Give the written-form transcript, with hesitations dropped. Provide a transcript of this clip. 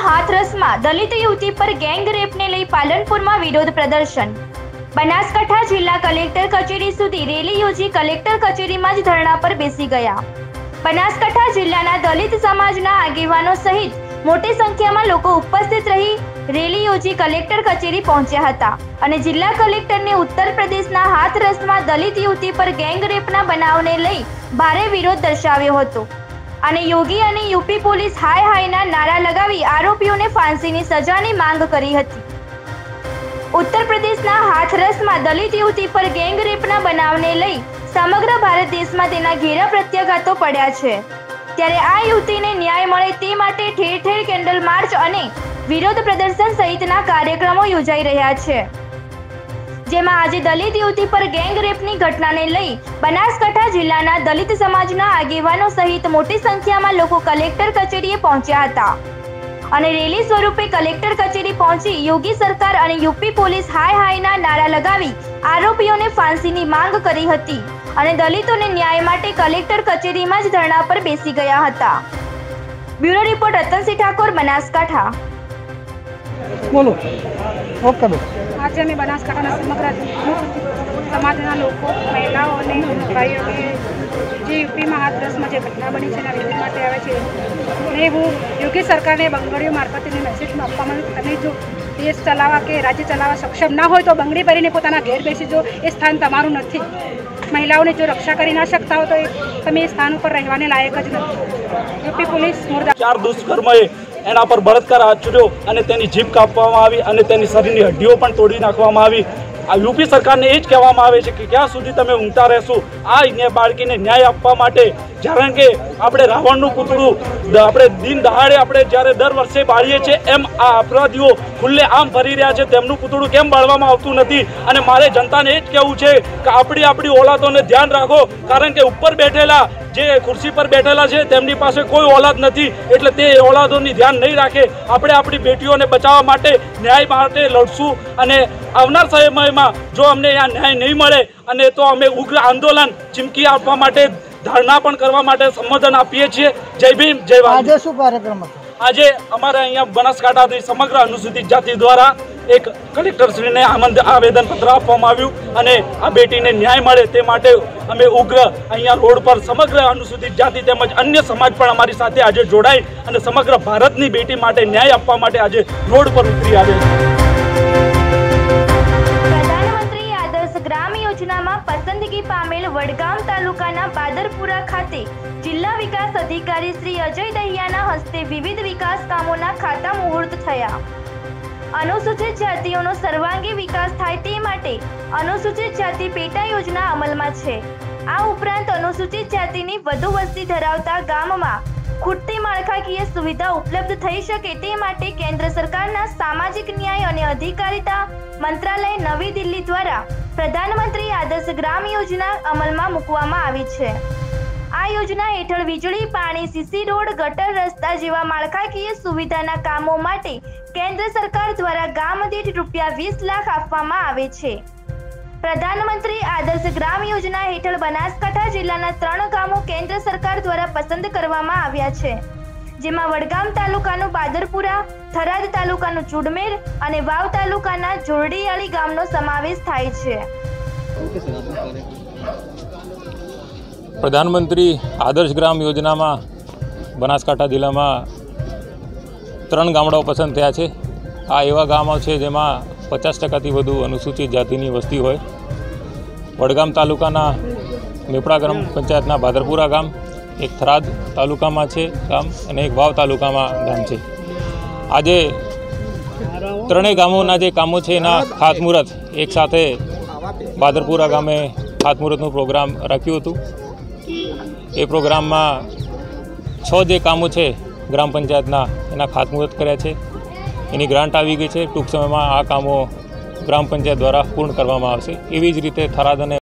હાથરસમાં દલિત યુવતી પર ગેંગ રેપને લઈ પાલનપુરમાં વિરોધ પ્રદર્શન। બનાસકાંઠા જિલ્લા કલેક્ટર કચેરી સુધી રેલી યોજી કલેક્ટર કચેરીમાં જ ધરણા પર બેસી ગયા। બનાસકાંઠા જિલ્લાના દલિત સમાજના આગેવાનો સહિત મોટી સંખ્યામાં લોકો ઉપસ્થિત રહી રેલી યોજી કલેક્ટર કચેરી પહોંચ્યા હતા અને જિલ્લા કલેક્ટરને ઉત્તર પ્રદેશના હાથરસમાં દલિત યુવતી પર ગેંગ રેપના બનાવને લઈ ભારે વિરોધ દર્શાવ્યો હતો અને યોગી અને યુપી પોલીસ હાય હાયના નારા લગાવી આરોપીઓને ફાંસીની સજાની માંગ કરી હતી। ઉત્તર પ્રદેશના હાથરસમાં દલિત યુવતી પર ગેંગ રેપના બનાવને લઈ સમગ્ર ભારત દેશમાં તેના ઘેરા પ્રત્યાઘાતો પડ્યા છે, ત્યારે આ યુવતીને ન્યાય મળે તે માટે ઠેર ઠેર કેન્ડલ માર્ચ અને વિરોધ પ્રદર્શન સહિતના કાર્યક્રમો યોજાઈ રહ્યા છે, જેમાં આજે દલિત યુવતી પર ગેંગ રેપની ઘટનાને લઈ બનાસકાંઠા જિલ્લાના દલિત સમાજના આગેવાનો સહિત મોટી સંખ્યામાં લોકો કલેક્ટર કચેરીએ પહોંચ્યા હતા અને રેલી સ્વરૂપે કલેક્ટર કચેરી પહોંચી યોગી સરકાર અને યુપી પોલીસ હાય હાયના નારા લગાવી આરોપીઓને ફાંસીની માંગ કરી હતી અને દલિતોને ન્યાય માટે કલેક્ટર કચેરીમાં જ ધરણા પર બેસી ગયા હતા। Bureau report Ratansinh Thakor, Banaskantha. બોલો ઓકે બેન। आज अमे बनासकांठा समग्र समाजना लोग महिलाओं ने भाईओं जे यूपी में हाथरस में घटना बनी है विरोध माटे आवे छे ने हूँ योगी सरकार ने बंगड़ीओ मार्फत मेसेज आपवामां तमे जो देश चलावा के राज्य चलावा सक्षम ना हो तो बंगड़ी भरीने पोताना घेर बेसी जो ए स्थान तमारुं नथी। महिलाओं ने जो रक्षा करी ना सकता हो तो तमे स्थान पर रहवाने लायक ज नथी। यूपी पुलिस मुर्दा 4 दुष्कर्मए एना पर बलात्कार आचर्यो અને તેની જીભ કાપવામાં આવી અને તેની શરીરની હડ્ડીઓ પણ તોડી નાખવામાં આવી। આ યુપી સરકારને એ જ કહેવામાં આવે છે કે ક્યાં સુધી તમે ઊંઘતા રહેશો આ બાળકીને ન્યાય આપવા માટે, કારણ કે આપણે રાવણનું પૂતળું આપણે દિન દહાડે આપણે જ્યારે દર વર્ષે બાળીએ છીએ એમ આ અપરાધીઓ ખુલ્લે આમ ફરી રહ્યા છે, તેમનું પૂતળું કેમ બાળવામાં આવતું નથી। અને મારે જનતાને એ જ કહેવું છે કે આપણી ઓલાદોને ધ્યાન રાખો, કારણ કે ઉપર બેઠેલા જે ખુરશી પર બેઠેલા છે તેમની પાસે કોઈ ઓલાદ નથી, એટલે તે ઓલાદોની ધ્યાન નહીં રાખે। આપણે આપણી બેટીઓને બચાવવા માટે ન્યાય માટે લડશું અને આવનાર સમયમાં જો અમને આ ન્યાય નહીં મળે અને તો અમે ઉગ્ર આંદોલન ચીમકી આપવા માટે ધરણા પણ કરવા માટે સંબોધન આપીએ છીએ। જય ભીમ, જય ભારત। આજે શું કાર્યક્રમ હતો? આજે અમારે અહીંયા બનાસકાંઠાથી સમગ્ર અનુસૂચિત જાતિ દ્વારા એક કલેક્ટરશ્રીને આવેદનપત્ર આપવામાં આવ્યું અને આ બેટીને ન્યાય મળે તે માટે અમે ઉગ્ર અહીંયા રોડ પર સમગ્ર અનુસૂચિત જાતિ તેમજ અન્ય સમાજ પણ અમારી સાથે આજે જોડાઈ અને સમગ્ર ભારતની બેટી માટે ન્યાય આપવા માટે આજે રોડ પર ઉતરી આવ્યા છે। પ્રધાનમંત્રી આદર્શ ગ્રામ યોજનામાં પસંદગી પામેલ વડગામ તાલુકાના બાદરપુરા ખાતે જિલ્લા વિકાસ અધિકારી શ્રી અજય દહિયાના હસ્તે વિવિધ વિકાસ કામોના ખાતા મુહૂર્ત થયા। અનુસૂચિત જાતિઓનો સર્વાંગી વિકાસ થાય તે માટે અનુસૂચિત જાતિ પેટા યોજના અમલમાં છે। આ ઉપરાંત અનુસૂચિત જાતિની વધુ વસ્તી ધરાવતા ગામમાં ખૂટતી માળખાકીય સુવિધા ઉપલબ્ધ થઈ શકે તે માટે કેન્દ્ર સરકારના સામાજિક ન્યાય અને અધિકારિતા મંત્રાલય નવી દિલ્હી દ્વારા પ્રધાનમંત્રી આદર્શ ગ્રામ યોજના અમલમાં મૂકવામાં આવી છે। આ યોજના હેઠળ વીજળી, પાણી, સીસી રોડ, ગટર, રસ્તા જેવા માળખાકીય સુવિધાના કામો માટે કેન્દ્ર સરકાર દ્વારા ગામ દીઠ ₹20 લાખ આપવામાં આવે છે। પ્રધાનમંત્રી આદર્શ ગ્રામ યોજના હેઠળ બનાસકાંઠા જિલ્લાના 3 ગામો કેન્દ્ર સરકાર દ્વારા પસંદ કરવામાં આવ્યા છે, જેમાં વડગામ તાલુકાનું બાદરપુરા, થરાદ તાલુકાનું ચુડમેર અને વાવ તાલુકાના જોરડીયાળી ગામનો સમાવેશ થાય છે। प्रधानमंत्री आदर्श ग्राम योजना में बनासकांठा जिला में 3 गामडाओ पसंद थया छे। आ एवा गामो छे जेमां 50% वधु अनुसूचित जातिनी वस्ती होय। वडगाम तालुकाना मेपड़ा ग्राम पंचायतना बादरपुरा गाम, एक थराद तालुका में छे गाम अने एक वाव तालुका में गाम छे। आजे 3 गामोना जे कामो छे एना खातमुहूर्त एक साथे बादरपुरा गामे खातमुहूर्तनो प्रोग्राम राख्यो हतो। ए प्रोग्राम में 6 जे कामों है ग्राम पंचायतना एना खातमुहूर्त कर्या छे, एनी ग्रांट आवी गई है। टूंक समय में आ कामों ग्राम पंचायत द्वारा पूर्ण करवामां आवशे। एवी ज रीते थराद अने